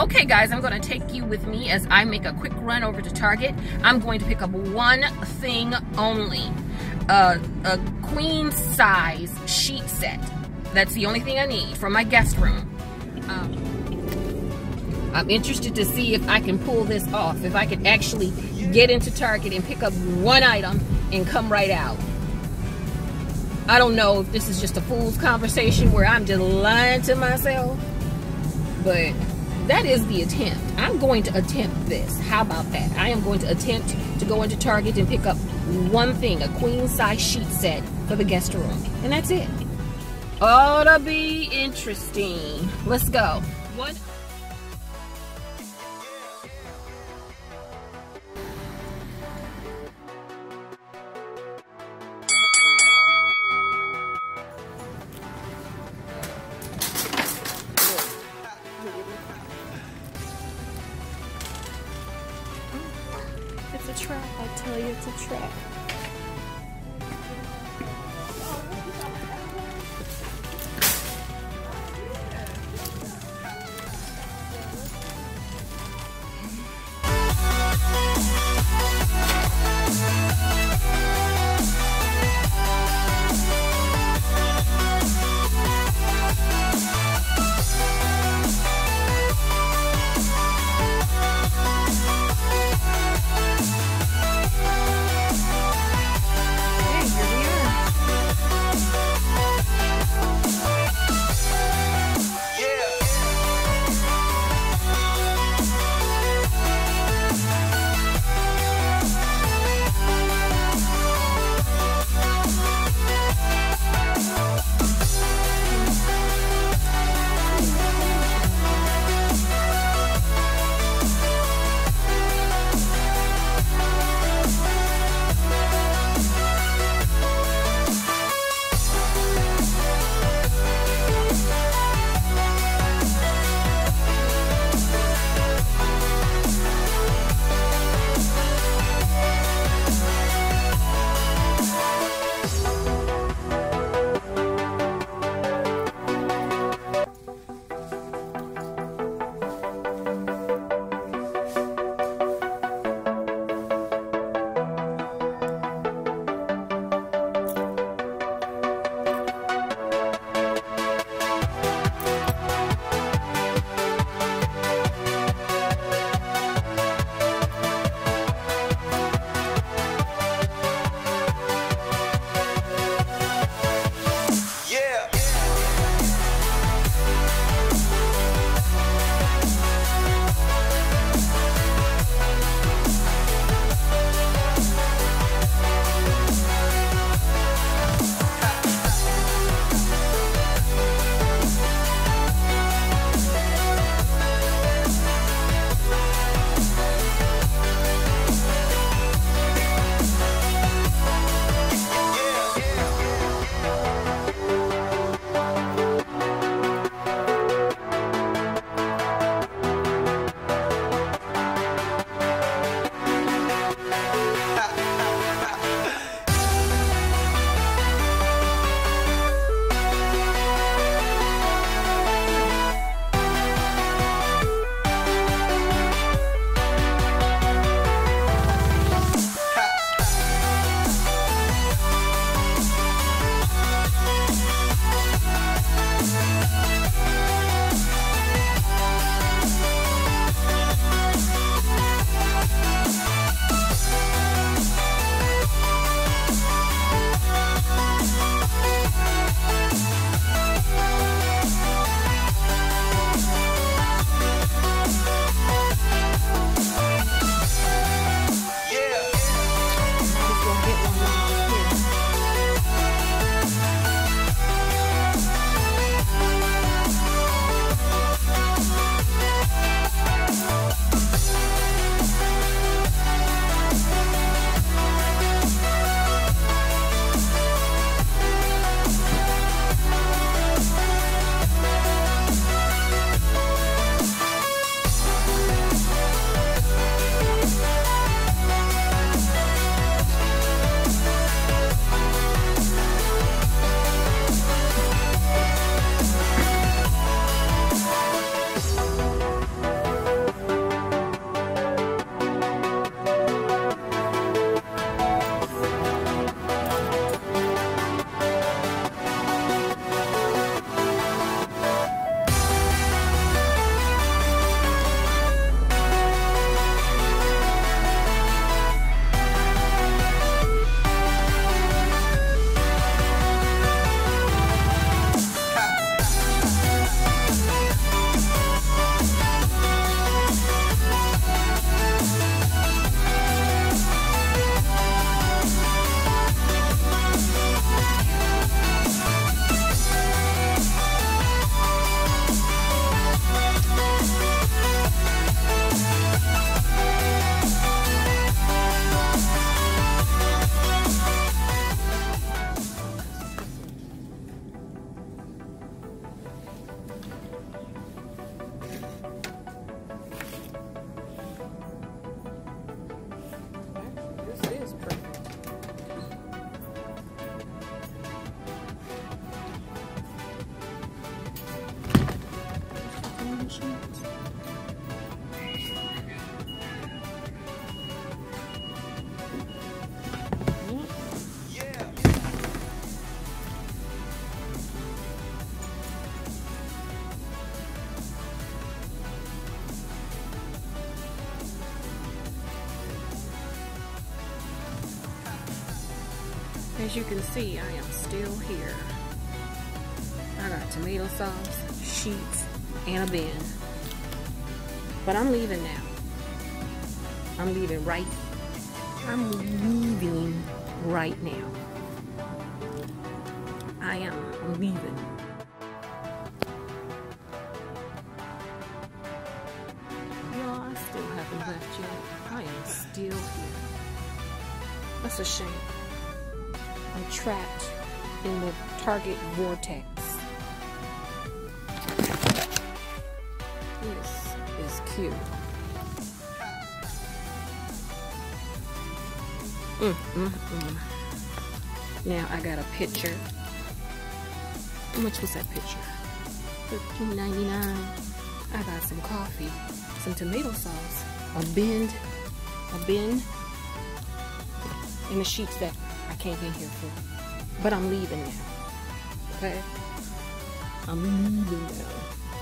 Okay guys, I'm going to take you with me as I make a quick run over to Target. I'm going to pick up one thing only. A queen size sheet set. That's the only thing I need for my guest room. I'm interested to see if I can pull this off. If I can actually get into Target and pick up one item and come right out. I don't know if this is just a fool's conversation where I'm just lying to myself. But that is the attempt. I'm going to attempt this. How about that? I am going to attempt to go into Target and pick up one thing, a queen size sheet set for the guest room. And that's it. Ought to be interesting. Let's go. One. It's a trap, I tell you, it's a trap. As you can see, I am still here. I got tomato sauce, sheets, and a bin. But I'm leaving now. I'm leaving right now. I'm leaving. Y'all, I still haven't left yet. I am still here. That's a shame. I'm trapped in the Target vortex. This is cute. Now I got a picture. How much was that picture? $13.99. I got some coffee, some tomato sauce, a bin, and the sheets that I came in here for. But I'm leaving now. Okay? I'm leaving now.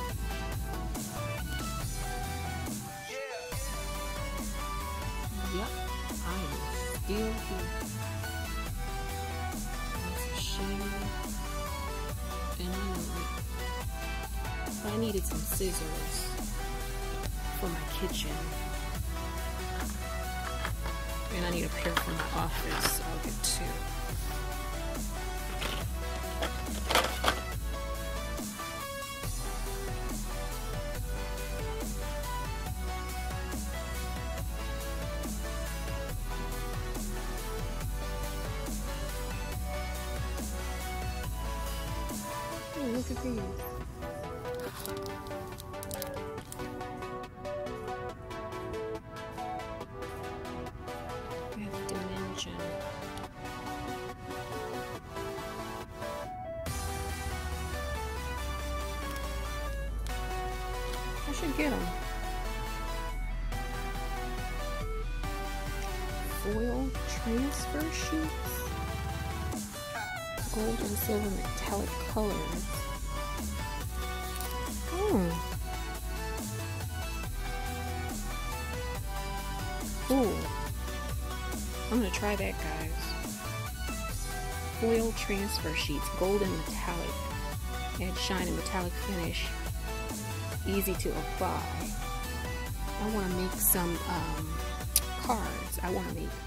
Yep, I am still here. That's a shame. And I know it. But I needed some scissors for my kitchen. And I need a pair for my office, so I'll get two. Oh, look at these. Dimension. I should get them. Foil transfer sheets. Gold and silver metallic colors. Ooh. I'm gonna try that, guys. Foil transfer sheets, gold and metallic. Add shine and metallic finish. Easy to apply. I want to make some cards. I want to make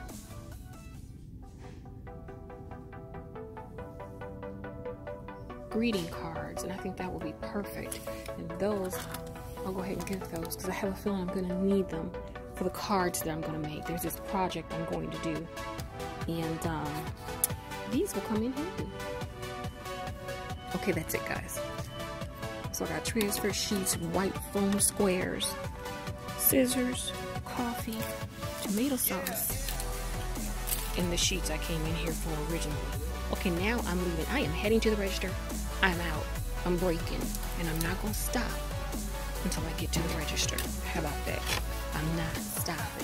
greeting cards, and I think that will be perfect. And those, I'll go ahead and get those because I have a feeling I'm going to need them for the cards that I'm going to make. There's this project I'm going to do, and these will come in handy. Okay, that's it, guys. So I got transfer sheets, white foam squares, scissors, coffee, tomato sauce, and the sheets I came in here for originally. Okay, now I'm leaving. I am heading to the register. I'm out. I'm breaking, and I'm not going to stop until I get to the register. How about that? I'm not stopping.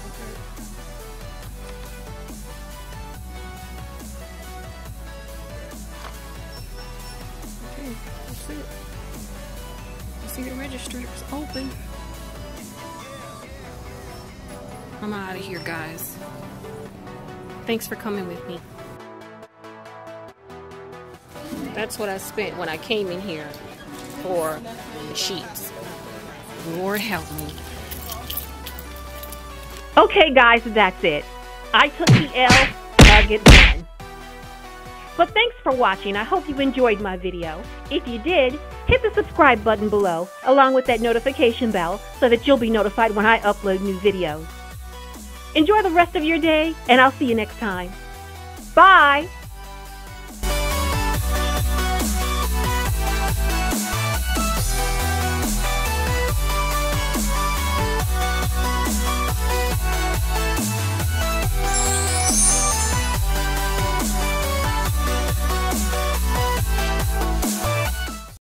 Okay, that's it. I see the register is open. I'm out of here, guys. Thanks for coming with me. That's what I spent when I came in here for the sheets. Lord help me. Okay, guys, that's it. I took the L, Target won. But thanks for watching. I hope you enjoyed my video. If you did, hit the subscribe button below, along with that notification bell, so that you'll be notified when I upload new videos. Enjoy the rest of your day, and I'll see you next time. Bye!